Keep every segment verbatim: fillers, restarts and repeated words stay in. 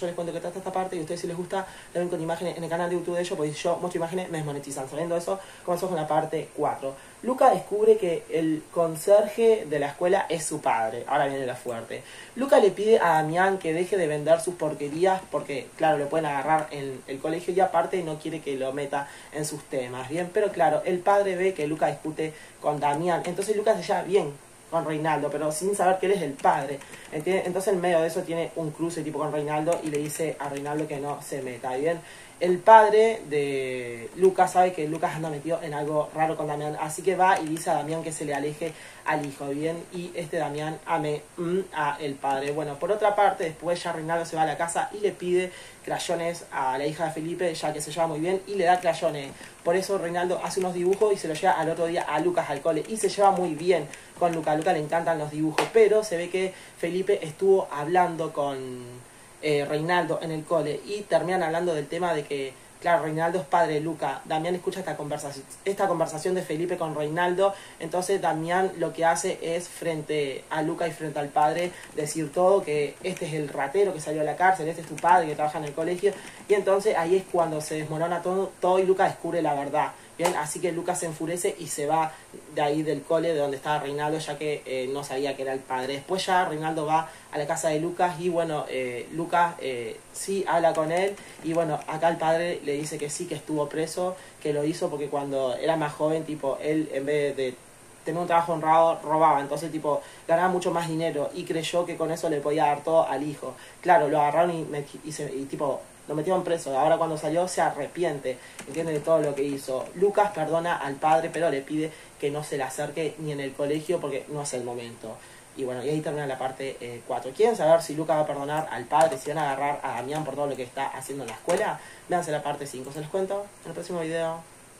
yo les cuento que trata esta parte y a ustedes si les gusta lo ven con imágenes en el canal de YouTube de ellos, porque si yo muestro imágenes me desmonetizan. Sabiendo eso, comenzamos con la parte cuatro. Luca descubre que el conserje de la escuela es su padre. Ahora viene la fuerte. Luca le pide a Damián que deje de vender sus porquerías porque, claro, lo pueden agarrar en el colegio y aparte no quiere que lo meta en sus temas, ¿bien? Pero claro, el padre ve que Luca discute con Damián, entonces Luca se lleva bien con Reinaldo, pero sin saber que él es el padre, ¿entiendes? Entonces en medio de eso tiene un cruce tipo con Reinaldo y le dice a Reinaldo que no se meta, ¿bien? El padre de Lucas sabe que Lucas anda metido en algo raro con Damián, así que va y dice a Damián que se le aleje al hijo, ¿bien? Y este Damián ame mm, a el padre. Bueno, por otra parte, después ya Reinaldo se va a la casa y le pide crayones a la hija de Felipe, ya que se lleva muy bien, y le da crayones. Por eso Reinaldo hace unos dibujos y se los lleva al otro día a Lucas al cole, y se lleva muy bien con Lucas. A Lucas le encantan los dibujos, pero se ve que Felipe estuvo hablando con Eh, Reinaldo en el cole y terminan hablando del tema de que, claro, Reinaldo es padre de Luca. Damián escucha esta conversación, esta conversación de Felipe con Reinaldo, entonces Damián lo que hace es frente a Luca y frente al padre decir todo, que este es el ratero que salió a la cárcel, este es tu padre que trabaja en el colegio, y entonces ahí es cuando se desmorona todo, todo y Luca descubre la verdad. Bien, así que Lucas se enfurece y se va de ahí del cole de donde estaba Reinaldo, ya que eh, no sabía que era el padre. Después ya Reinaldo va a la casa de Lucas y bueno, eh, Lucas eh, sí habla con él y bueno, acá el padre le dice que sí, que estuvo preso, que lo hizo porque cuando era más joven, tipo, él en vez de tener un trabajo honrado, robaba, entonces tipo, ganaba mucho más dinero y creyó que con eso le podía dar todo al hijo. Claro, lo agarraron y, y, se, y tipo... lo metieron preso, ahora cuando salió se arrepiente, entiende de todo lo que hizo. Lucas perdona al padre, pero le pide que no se le acerque ni en el colegio porque no es el momento. Y bueno, y ahí termina la parte eh, cuatro. ¿Quieren saber si Lucas va a perdonar al padre, si van a agarrar a Damián por todo lo que está haciendo en la escuela? Véanse la parte cinco, se los cuento en el próximo video.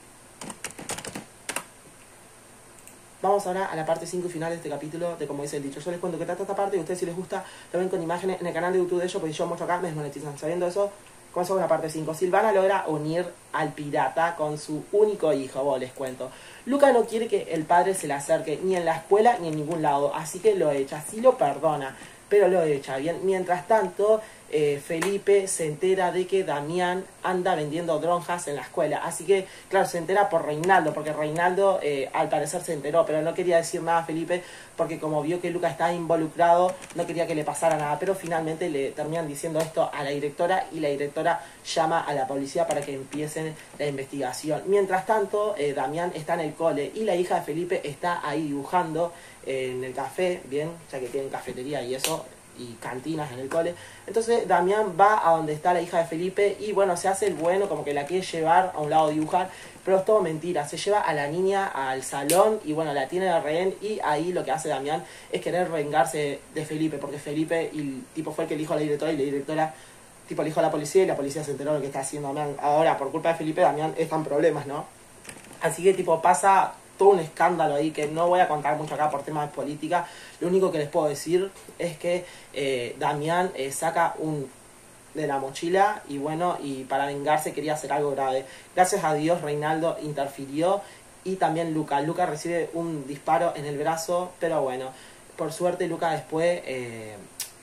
Vamos ahora a la parte cinco y final de este capítulo de como dice el dicho. Yo les cuento que trata esta parte y a ustedes si les gusta lo ven con imágenes en el canal de YouTube de ellos, porque yo muestro acá, me desmonetizan. Sabiendo eso, comenzamos con la parte cinco. Silvana logra unir al pirata con su único hijo, vos les cuento. Luca no quiere que el padre se le acerque ni en la escuela ni en ningún lado, así que lo echa, sí lo perdona, pero lo echa, bien. Mientras tanto, eh, Felipe se entera de que Damián anda vendiendo dronjas en la escuela, así que, claro, se entera por Reinaldo, porque Reinaldo eh, al parecer se enteró, pero no quería decir nada a Felipe, porque como vio que Luca estaba involucrado, no quería que le pasara nada, pero finalmente le terminan diciendo esto a la directora, y la directora llama a la policía para que empiecen la investigación. Mientras tanto, eh, Damián está en el cole, y la hija de Felipe está ahí dibujando eh, en el café, bien, ya que tienen cafetería y eso, y cantinas en el cole. Entonces Damián va a donde está la hija de Felipe y bueno, se hace el bueno, como que la quiere llevar a un lado a dibujar, pero es todo mentira. Se lleva a la niña al salón y bueno, la tiene de rehén, y ahí lo que hace Damián es querer vengarse de Felipe, porque Felipe y el tipo fue el que le dijo a la directora, y la directora tipo le dijo a la policía, y la policía se enteró de lo que está haciendo Damián. Ahora, por culpa de Felipe, Damián está en problemas, ¿no? Así que tipo pasa todo un escándalo ahí que no voy a contar mucho acá por temas de política. Lo único que les puedo decir es que eh, Damián eh, saca un de la mochila y bueno, y para vengarse quería hacer algo grave. Gracias a Dios Reinaldo interfirió y también Luca. Luca recibe un disparo en el brazo, pero bueno, por suerte Luca después, eh,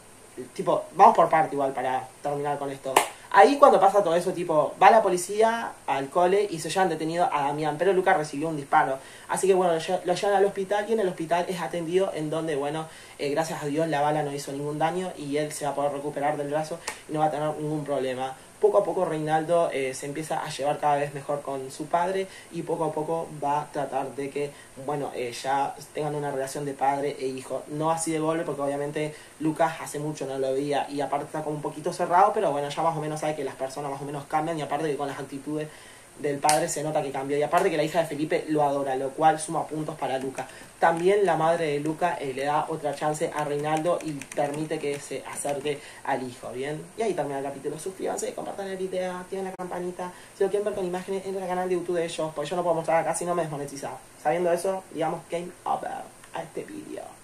tipo, vamos por parte igual para terminar con esto. Ahí cuando pasa todo eso, tipo, va la policía al cole y se llevan detenido a Damián, pero Lucas recibió un disparo. Así que bueno, lo, lo llevan al hospital y en el hospital es atendido, en donde, bueno, eh, gracias a Dios la bala no hizo ningún daño y él se va a poder recuperar del brazo y no va a tener ningún problema. Poco a poco Reinaldo eh, se empieza a llevar cada vez mejor con su padre y poco a poco va a tratar de que, bueno, eh, ya tengan una relación de padre e hijo. No así de golpe, porque obviamente Lucas hace mucho no lo veía y aparte está como un poquito cerrado, pero bueno, ya más o menos sabe que las personas más o menos cambian y aparte que con las actitudes del padre se nota que cambió y aparte que la hija de Felipe lo adora, lo cual suma puntos para Lucas. También la madre de Lucas eh, le da otra chance a Reinaldo y permite que se acerque al hijo, ¿bien? Y ahí termina el capítulo. Suscríbanse, compartan el video, activen la campanita. Si lo quieren ver con imágenes, entren al canal de YouTube de ellos, porque yo no puedo mostrar acá si no me desmonetiza. Sabiendo eso, digamos game over a este vídeo.